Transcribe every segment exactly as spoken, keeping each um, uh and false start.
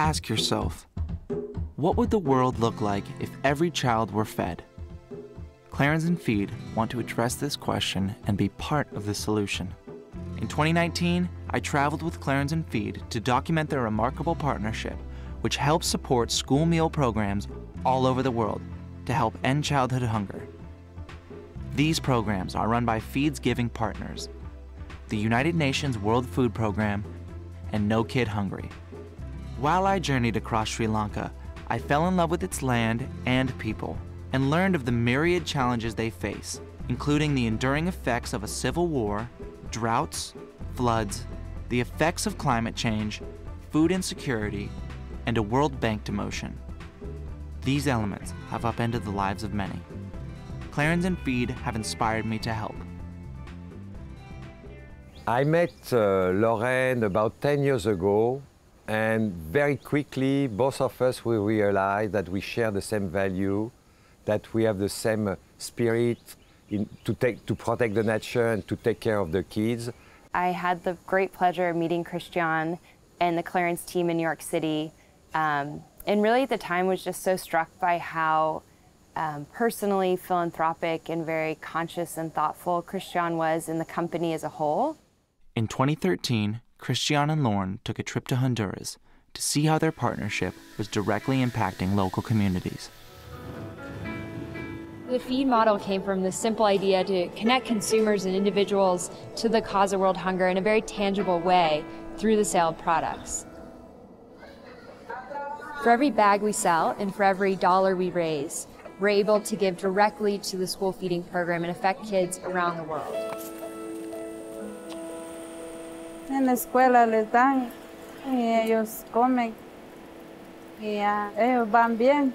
Ask yourself, what would the world look like if every child were fed? Clarins and FEED want to address this question and be part of the solution. In twenty nineteen, I traveled with Clarins and FEED to document their remarkable partnership, which helps support school meal programs all over the world to help end childhood hunger. These programs are run by FEED's giving partners, the United Nations World Food Program and No Kid Hungry. While I journeyed across Sri Lanka, I fell in love with its land and people and learned of the myriad challenges they face, including the enduring effects of a civil war, droughts, floods, the effects of climate change, food insecurity, and a World Bank demotion. These elements have upended the lives of many. Clarins and FEED have inspired me to help. I met uh, Lorraine about ten years ago, and very quickly both of us we realized that we share the same value, that we have the same uh, spirit in, to, take, to protect the nature and to take care of the kids. I had the great pleasure of meeting Christian and the Clarins team in New York City. Um, and really at the time was just so struck by how um, personally philanthropic and very conscious and thoughtful Christian was in the company as a whole. In twenty thirteen, Christian and Lauren took a trip to Honduras to see how their partnership was directly impacting local communities. The FEED model came from the simple idea to connect consumers and individuals to the cause of world hunger in a very tangible way through the sale of products. For every bag we sell and for every dollar we raise, we're able to give directly to the school feeding program and affect kids around the world. En la escuela les dan y ellos comen y uh, ellos van bien.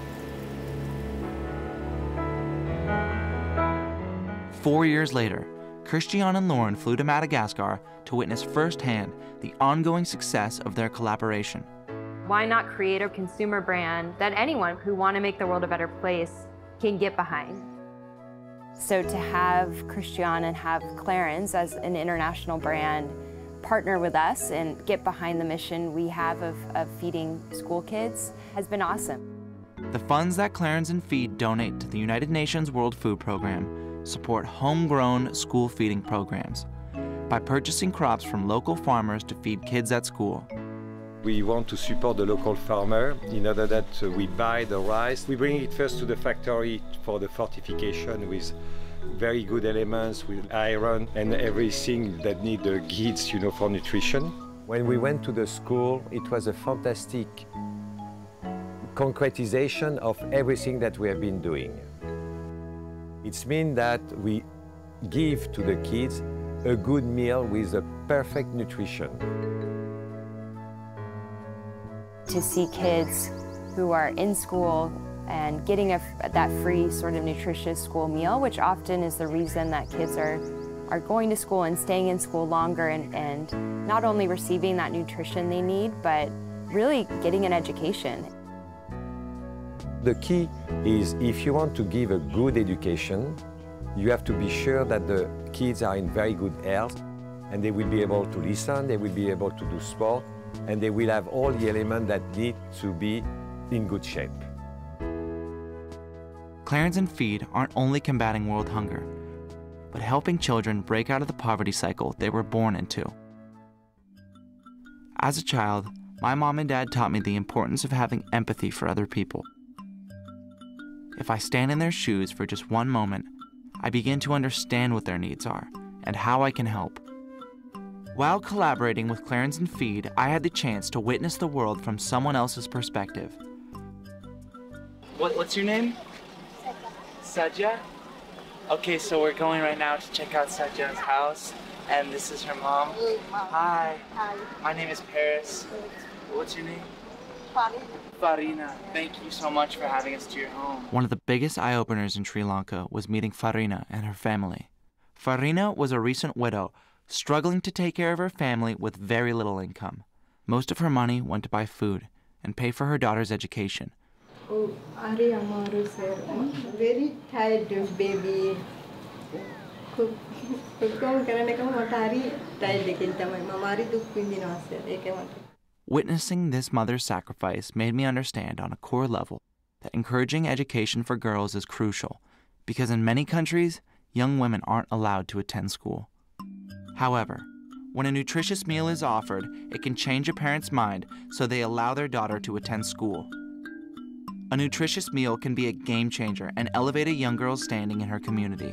Four years later, Christian and Lauren flew to Madagascar to witness firsthand the ongoing success of their collaboration. Why not create a consumer brand that anyone who wants to make the world a better place can get behind? So to have Christian and have Clarins as an international brand partner with us and get behind the mission we have of, of feeding school kids has been awesome. The funds that Clarins and FEED donate to the United Nations World Food Program support homegrown school feeding programs by purchasing crops from local farmers to feed kids at school. We want to support the local farmer in order that uh, we buy the rice. We bring it first to the factory for the fortification with very good elements, with iron and everything that need the kids, you know, for nutrition. When we went to the school, it was a fantastic concretization of everything that we have been doing. It means that we give to the kids a good meal with a perfect nutrition. To see kids who are in school and getting a, that free sort of nutritious school meal, which often is the reason that kids are, are going to school and staying in school longer and, and not only receiving that nutrition they need, but really getting an education. The key is if you want to give a good education, you have to be sure that the kids are in very good health and they will be able to listen, they will be able to do sport, and they will have all the elements that need to be in good shape. Clarins and FEED aren't only combating world hunger, but helping children break out of the poverty cycle they were born into. As a child, my mom and dad taught me the importance of having empathy for other people. If I stand in their shoes for just one moment, I begin to understand what their needs are and how I can help. While collaborating with Clarins and FEED, I had the chance to witness the world from someone else's perspective. What, what's your name? Sajja. Okay, so we're going right now to check out Sajja's house, and this is her mom. Hi. Hi. My name is Paris. What's your name? Farina. Farina. Thank you so much for having us to your home. One of the biggest eye-openers in Sri Lanka was meeting Farina and her family. Farina was a recent widow, struggling to take care of her family with very little income. Most of her money went to buy food and pay for her daughter's education. Oh, Ari Amaru sir, very tired baby. Witnessing this mother's sacrifice made me understand on a core level that encouraging education for girls is crucial, because in many countries, young women aren't allowed to attend school. However, when a nutritious meal is offered, it can change a parent's mind so they allow their daughter to attend school. A nutritious meal can be a game changer and elevate a young girl's standing in her community.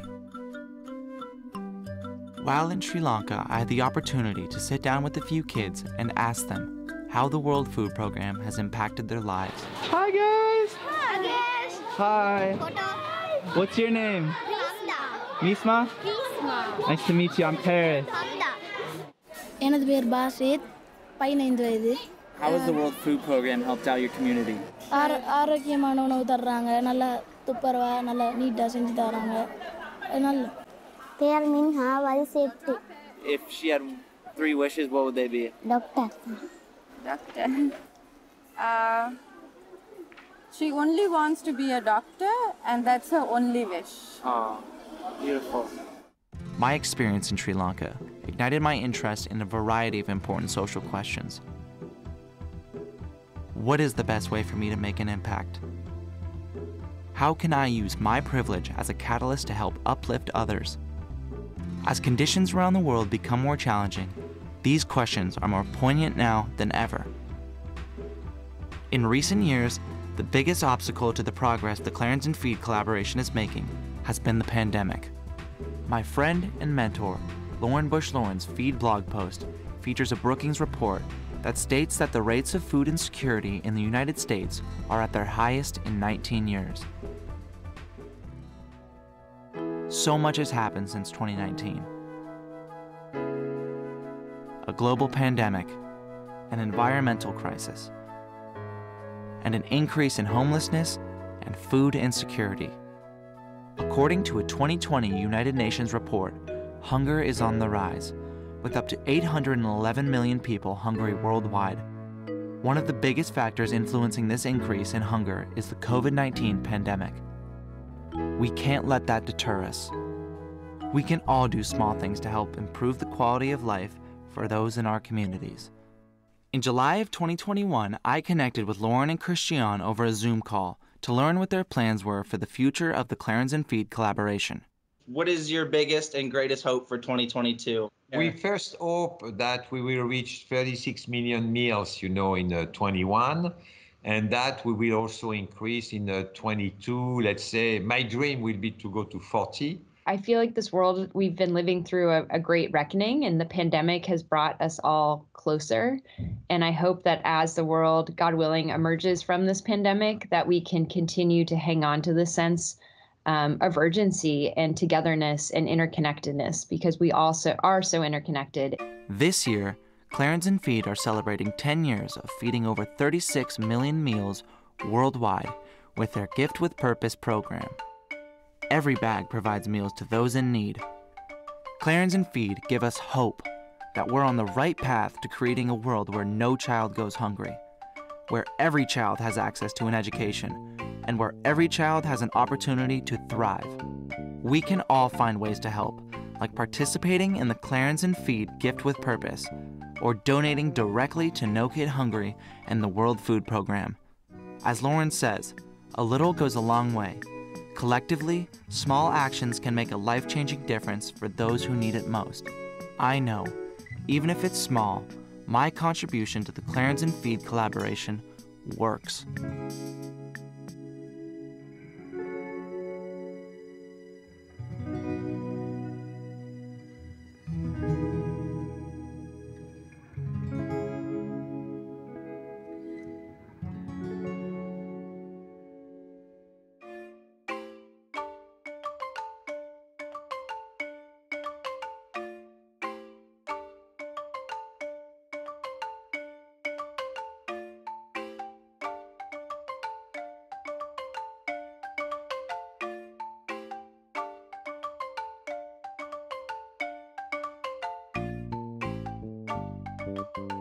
While in Sri Lanka, I had the opportunity to sit down with a few kids and ask them how the World Food Program has impacted their lives. Hi guys! Hi guys! Hi! Photo. What's your name? Misma. Misma? Misma. Nice to meet you, I'm Paris. எனது பேர் பாசித் பதினைந்து வயது. How has the World Food Program helped out your community? ஆர ஆரோக்கியமான உணவு தர்றாங்க, நல்ல துப்புரவா நல்ல நீட்டா செஞ்சு தராங்க. நல்ல தேர் மின்ஹா வல்செட்டு. If she had three wishes, what would they be? Doctor. Doctor. Uh, she only wants to be a doctor, and that's her only wish. Oh, beautiful. My experience in Sri Lanka ignited my interest in a variety of important social questions. What is the best way for me to make an impact? How can I use my privilege as a catalyst to help uplift others? As conditions around the world become more challenging, these questions are more poignant now than ever. In recent years, the biggest obstacle to the progress the Clarins and FEED collaboration is making has been the pandemic. My friend and mentor, Lauren Bush Lauren's FEED blog post features a Brookings report that states that the rates of food insecurity in the United States are at their highest in nineteen years. So much has happened since twenty nineteen. A global pandemic, an environmental crisis, and an increase in homelessness and food insecurity. According to a twenty twenty United Nations report, hunger is on the rise, with up to eight hundred eleven million people hungry worldwide. One of the biggest factors influencing this increase in hunger is the COVID nineteen pandemic. We can't let that deter us. We can all do small things to help improve the quality of life for those in our communities. In July of twenty twenty-one, I connected with Lauren and Christian over a Zoom call to learn what their plans were for the future of the Clarins and FEED collaboration. What is your biggest and greatest hope for twenty twenty-two? We first hope that we will reach thirty-six million meals, you know, in uh, twenty-one, and that we will also increase in uh, twenty-two. Let's say my dream will be to go to forty. I feel like this world, we've been living through a, a great reckoning, and the pandemic has brought us all closer. And I hope that as the world, God willing, emerges from this pandemic, that we can continue to hang on to this sense um, of urgency and togetherness and interconnectedness, because we also are so interconnected. This year, Clarins and FEED are celebrating ten years of feeding over thirty-six million meals worldwide with their Gift with Purpose program. Every bag provides meals to those in need. Clarins and FEED give us hope that we're on the right path to creating a world where no child goes hungry, where every child has access to an education, and where every child has an opportunity to thrive. We can all find ways to help, like participating in the Clarins and FEED Gift with Purpose, or donating directly to No Kid Hungry and the World Food Program. As Lauren says, a little goes a long way. Collectively, small actions can make a life-changing difference for those who need it most. I know, even if it's small, my contribution to the Clarins and FEED collaboration works. Thank you.